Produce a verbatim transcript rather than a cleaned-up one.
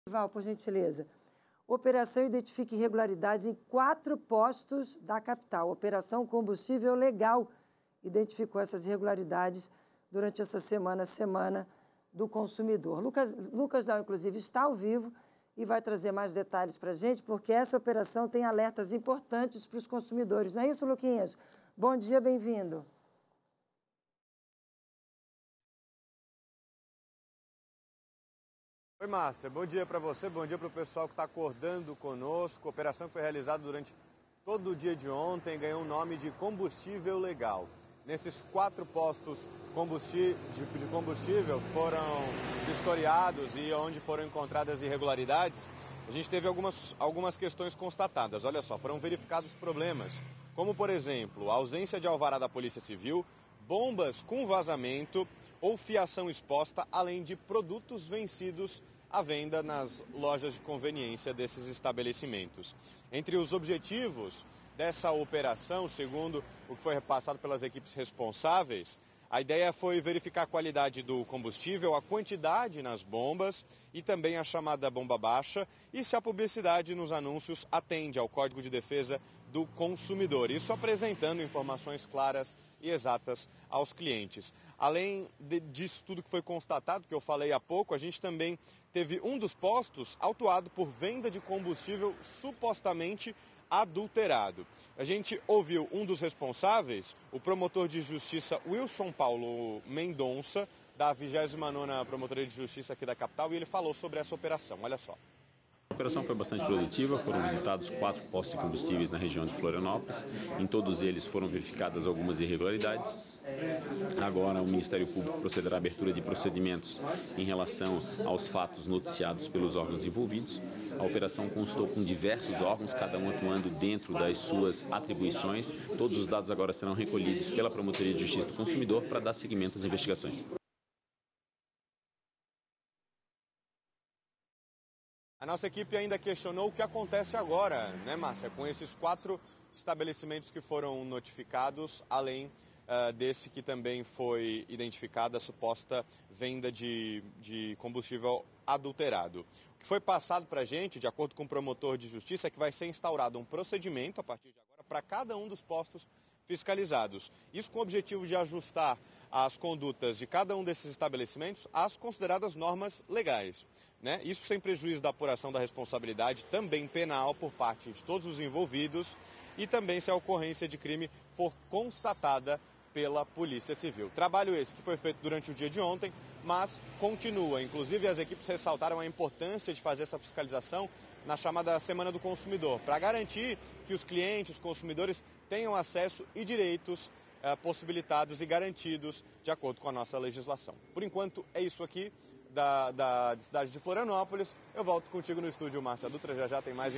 Val, por gentileza. Operação identifica irregularidades em quatro postos da capital. Operação Combustível Legal identificou essas irregularidades durante essa semana, Semana do Consumidor. Lucas, Lucas Dal, inclusive, está ao vivo e vai trazer mais detalhes para a gente, porque essa operação tem alertas importantes para os consumidores. Não é isso, Luquinhas? Bom dia, bem-vindo. Oi, Márcia. Bom dia para você, bom dia para o pessoal que está acordando conosco. A operação que foi realizada durante todo o dia de ontem ganhou o nome de Combustível Legal. Nesses quatro postos de combustível que foram vistoriados e onde foram encontradas irregularidades, a gente teve algumas, algumas questões constatadas. Olha só, foram verificados problemas, como, por exemplo, a ausência de alvará da Polícia Civil, bombas com vazamento ou fiação exposta, além de produtos vencidos à venda nas lojas de conveniência desses estabelecimentos. Entre os objetivos dessa operação, segundo o que foi repassado pelas equipes responsáveis, a ideia foi verificar a qualidade do combustível, a quantidade nas bombas e também a chamada bomba baixa e se a publicidade nos anúncios atende ao Código de Defesa do Consumidor. Isso apresentando informações claras e exatas aos clientes. Além de, disso tudo que foi constatado, que eu falei há pouco, a gente também teve um dos postos autuado por venda de combustível supostamente adulterado. A gente ouviu um dos responsáveis, o promotor de justiça Wilson Paulo Mendonça, da vigésima nona Promotoria de Justiça aqui da capital, e ele falou sobre essa operação. Olha só. A operação foi bastante produtiva, foram visitados quatro postos de combustíveis na região de Florianópolis. Em todos eles foram verificadas algumas irregularidades. Agora o Ministério Público procederá à abertura de procedimentos em relação aos fatos noticiados pelos órgãos envolvidos. A operação constou com diversos órgãos, cada um atuando dentro das suas atribuições. Todos os dados agora serão recolhidos pela Promotoria de Justiça do Consumidor para dar seguimento às investigações. A nossa equipe ainda questionou o que acontece agora, né, Márcia, com esses quatro estabelecimentos que foram notificados, além uh, desse que também foi identificada a suposta venda de, de combustível adulterado. O que foi passado para a gente, de acordo com o promotor de justiça, é que vai ser instaurado um procedimento a partir de agora para cada um dos postos fiscalizados. Isso com o objetivo de ajustar as condutas de cada um desses estabelecimentos às consideradas normas legais. Né? Isso sem prejuízo da apuração da responsabilidade também penal por parte de todos os envolvidos e também se a ocorrência de crime for constatada pela Polícia Civil. Trabalho esse que foi feito durante o dia de ontem, mas continua. Inclusive, as equipes ressaltaram a importância de fazer essa fiscalização na chamada Semana do Consumidor, para garantir que os clientes, os consumidores, tenham acesso e direitos eh, possibilitados e garantidos de acordo com a nossa legislação. Por enquanto, é isso aqui da, da cidade de Florianópolis. Eu volto contigo no estúdio, Márcia Dutra, já já tem mais